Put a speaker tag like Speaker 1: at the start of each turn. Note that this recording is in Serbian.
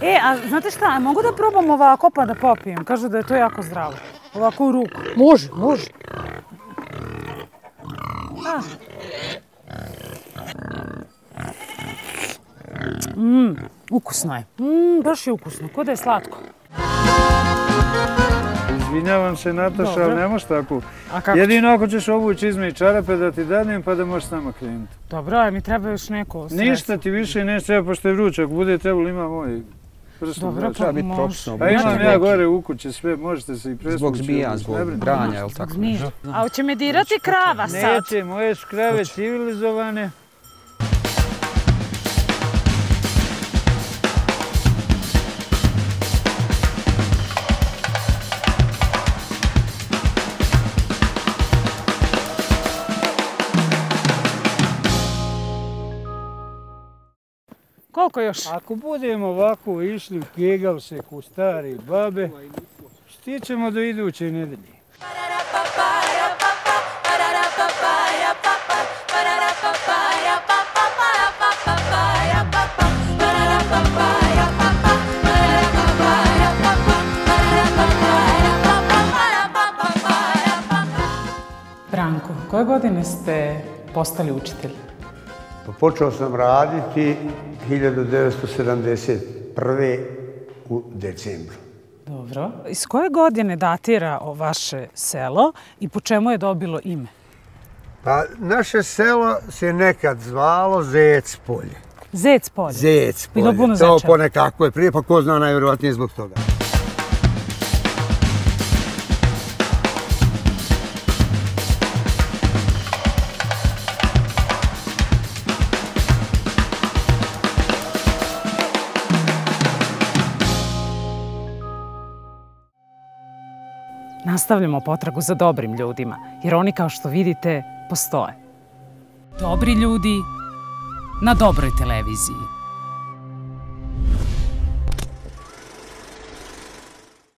Speaker 1: A znate šta, mogu da probam ovako pa da popijem? Kažu da je to jako zdravo. Ovako u ruku.
Speaker 2: Može, može.
Speaker 1: Ukusno je. Baš je ukusno, ko da je slatko.
Speaker 3: Izvinjavam se, Nataša, ali ne možeš tako. Jedino ako ćeš obući čizme i čarape da ti danem pa da možeš s nama krenuti.
Speaker 1: Dobro, a mi treba još neko sredstvo.
Speaker 3: Ništa ti više neće treba, pošto je vruće. Ako bude trebalo, ima moj prst.
Speaker 1: Dobro,
Speaker 2: Treba biti profesionalno.
Speaker 3: Pa imam ja gore u kući sve, možete se i prespući.
Speaker 2: Zbog zmija, zbog branja, ili tako nešto.
Speaker 1: A hoće me dirati krava sad?
Speaker 3: Neće, moje su krave civilizovane.
Speaker 1: Koliko još?
Speaker 3: Ako budemo ovako išli gegav se ku stari babe, stićemo do iduće nedelje.
Speaker 1: Branko, koje godine ste postali učitelj?
Speaker 4: Počeo sam raditi 1971. u decembru.
Speaker 1: Dobro. Iz koje godine datira vaše selo i po čemu je dobilo ime?
Speaker 4: Pa naše selo se nekad zvalo Zec polje.
Speaker 1: Zec polje?
Speaker 4: Zec polje.
Speaker 1: Bilo puno
Speaker 4: To
Speaker 1: zečeva?
Speaker 4: ponekako je prije, pa ko zna najvjerovatnije zbog toga.
Speaker 1: Nastavljamo potragu za dobrim ljudima, jer oni, kao što vidite, postoje. Dobri ljudi na dobroj televiziji.